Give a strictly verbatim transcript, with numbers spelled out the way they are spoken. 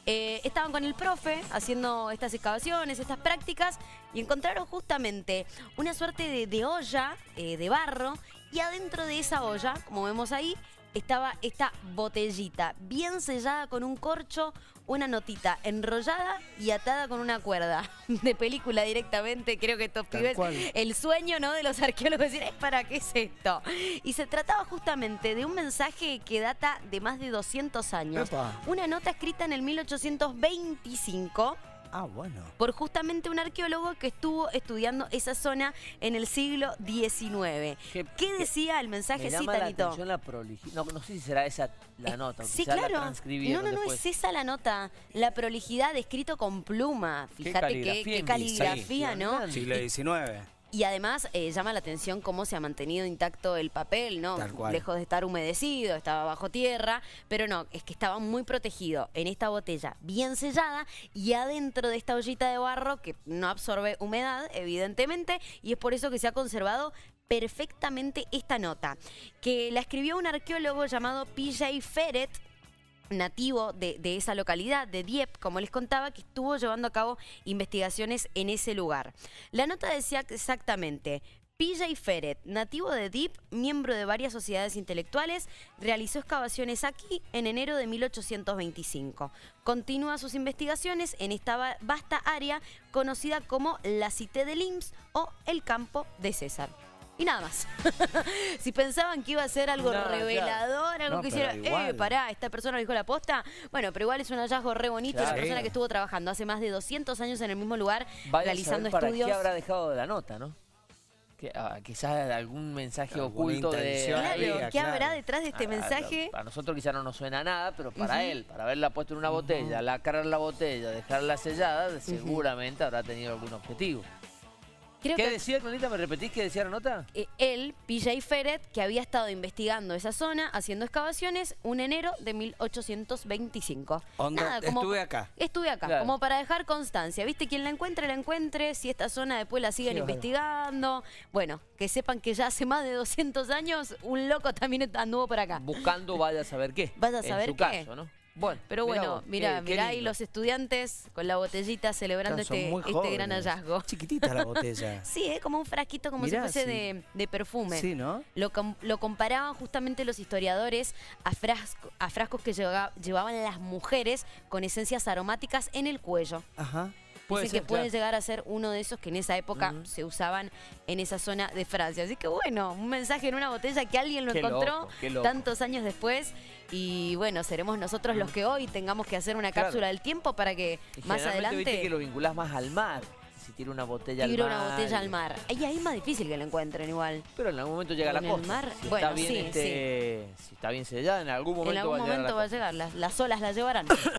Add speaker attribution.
Speaker 1: Eh, estaban con el profe haciendo estas excavaciones, estas prácticas, y encontraron justamente una suerte de, de olla eh, de barro, y adentro de esa olla, como vemos ahí, estaba esta botellita bien sellada con un corcho, una notita enrollada y atada con una cuerda. De película directamente, creo que estos pibes, el sueño, ¿no?, de los arqueólogos, decir, ¿para qué es esto? Y se trataba justamente de un mensaje que data de más de doscientos años.
Speaker 2: Epa. Una
Speaker 1: nota escrita en el mil ochocientos veinticinco.
Speaker 2: Ah, bueno.
Speaker 1: Por justamente un arqueólogo que estuvo estudiando esa zona en el siglo diecinueve. ¿Qué, ¿Qué decía el mensaje?
Speaker 3: Me llama
Speaker 1: sí,
Speaker 3: la
Speaker 1: Tanito.
Speaker 3: atención la prolijidad. No, no sé si será esa la nota.
Speaker 1: Sí,
Speaker 3: quizá
Speaker 1: claro.
Speaker 3: La transcribieron
Speaker 1: no, no, no
Speaker 3: después.
Speaker 1: es esa la nota. La prolijidad escrito con pluma. Fíjate qué caligrafía, qué, qué caligrafía,
Speaker 3: sí,
Speaker 1: ¿no?
Speaker 2: Siglo diecinueve.
Speaker 1: Y además eh, llama la atención cómo se ha mantenido intacto el papel, ¿no?
Speaker 2: Tal cual.
Speaker 1: Lejos de estar humedecido, estaba bajo tierra, pero no, es que estaba muy protegido en esta botella, bien sellada, y adentro de esta ollita de barro que no absorbe humedad, evidentemente, y es por eso que se ha conservado perfectamente esta nota, que la escribió un arqueólogo llamado P J Ferret, nativo de, de esa localidad, de Dieppe, como les contaba, que estuvo llevando a cabo investigaciones en ese lugar. La nota decía exactamente: P J Ferret, nativo de Dieppe, miembro de varias sociedades intelectuales, realizó excavaciones aquí en enero de mil ochocientos veinticinco. Continúa sus investigaciones en esta vasta área conocida como la Cité de Lims o el Campo de César. Y nada más. Si pensaban que iba a ser algo no, revelador, claro. algo
Speaker 2: no,
Speaker 1: que hiciera, eh, pará, esta persona dijo la posta. Bueno, pero igual es un hallazgo re bonito. Claro. Una persona que estuvo trabajando hace más de doscientos años en el mismo lugar,
Speaker 3: Vaya
Speaker 1: realizando
Speaker 3: a saber
Speaker 1: estudios.
Speaker 3: ¿Para qué habrá dejado de la nota, no? Que, ah, quizás algún mensaje
Speaker 2: Alguna
Speaker 3: oculto de...
Speaker 1: Claro,
Speaker 2: había,
Speaker 1: ¿qué
Speaker 2: claro.
Speaker 1: habrá detrás de este
Speaker 3: ah,
Speaker 1: mensaje?
Speaker 3: Para nosotros quizás no nos suena nada, pero para uh-huh. él, para haberla puesto en una uh-huh. botella, lacrar la botella, dejarla sellada, uh-huh. seguramente habrá tenido algún objetivo. Creo ¿Qué que, decía, Clonita? ¿Me repetís qué decía la nota?
Speaker 1: Eh, él, P J Ferret, que había estado investigando esa zona, haciendo excavaciones, un enero de mil ochocientos veinticinco.
Speaker 2: Onda,
Speaker 1: Nada, como,
Speaker 2: estuve acá.
Speaker 1: Estuve acá, claro. Como para dejar constancia. ¿Viste? Quien la encuentre, la encuentre. Si esta zona después la siguen sí, investigando. Bueno, que sepan que ya hace más de doscientos años un loco también anduvo por acá.
Speaker 3: Buscando vaya a saber qué.
Speaker 1: Vaya a saber
Speaker 3: en su
Speaker 1: qué.
Speaker 3: Caso, ¿no? Bueno,
Speaker 1: pero bueno, mira, mira ahí los estudiantes con la botellita celebrando claro, este, jóvenes, este gran hallazgo.
Speaker 2: Chiquitita la botella.
Speaker 1: Sí, ¿eh? Como un frasquito, como mirá, si fuese sí. de, de perfume.
Speaker 2: Sí, ¿no?
Speaker 1: Lo, lo comparaban justamente los historiadores a, frasco, a frascos que lleva, llevaban las mujeres con esencias aromáticas en el cuello.
Speaker 2: Ajá.
Speaker 1: Puede Dice ser, que puede claro. llegar a ser uno de esos que en esa época uh-huh. se usaban en esa zona de Francia. Así que bueno, un mensaje en una botella que alguien lo
Speaker 3: qué
Speaker 1: encontró
Speaker 3: loco, qué loco.
Speaker 1: tantos años después. Y bueno, seremos nosotros uh-huh. los que hoy tengamos que hacer una cápsula claro. del tiempo para que y más adelante...
Speaker 3: Viste que lo vinculás más al mar. Si tira una botella
Speaker 1: tira
Speaker 3: al mar.
Speaker 1: Tira una botella al mar. Ahí, ahí es más difícil que la encuentren igual.
Speaker 3: Pero en algún momento llega a la costa.
Speaker 1: Mar,
Speaker 3: si
Speaker 1: bueno,
Speaker 3: está bien
Speaker 1: sí,
Speaker 3: este,
Speaker 1: sí.
Speaker 3: Si está bien sellada, en algún momento,
Speaker 1: en algún
Speaker 3: va,
Speaker 1: momento
Speaker 3: a
Speaker 1: va a llegar. Las, las olas la llevarán.